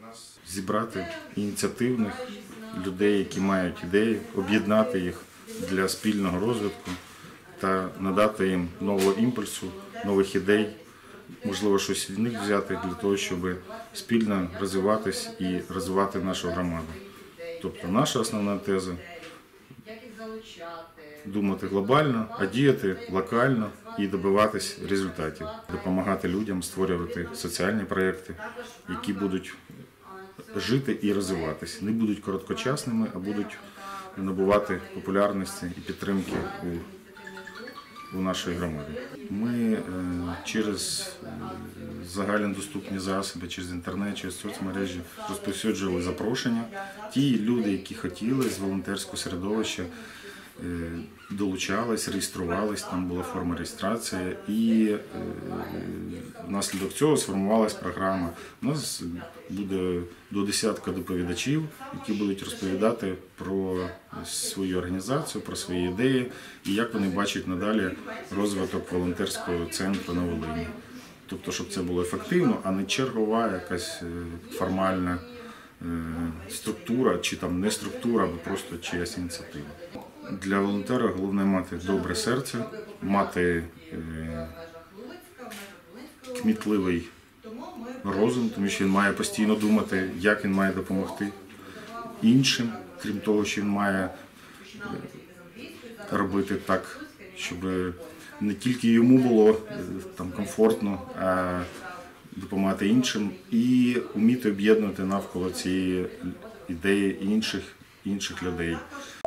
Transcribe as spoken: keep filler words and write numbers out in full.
Зібрати ініціативних людей, які мають ідеї, об'єднати їх для спільного розвитку та надати їм нового імпульсу, нових ідей, можливо, щось від них взяти для того, щоб спільно розвиватись і розвивати нашу громаду. Тобто наша основна теза – думати глобально, а діяти локально і добиватись результатів. Допомагати людям створювати соціальні проєкти, які будуть жити і розвиватись. Не будуть короткочасними, а будуть набувати популярності і підтримки у, у нашої громади. Ми через загальнодоступні засоби, через інтернет, через соцмережі розповсюджували запрошення. Ті люди, які хотіли з волонтерського середовища, долучались, реєструвались, там була форма реєстрації, і внаслідок цього сформувалась програма. У нас буде до десятка доповідачів, які будуть розповідати про свою організацію, про свої ідеї і як вони бачать надалі розвиток волонтерського центру на Волині. Тобто, щоб це було ефективно, а не чергова якась формальна структура, чи там не структура, або просто чиясь ініціатива. Для волонтера головне мати добре серце, мати е, кмітливий розум, тому що він має постійно думати, як він має допомогти іншим, крім того, що він має робити так, щоб не тільки йому було там комфортно, а допомагати іншим і вміти об'єднувати навколо цієї ідеї інших, інших людей.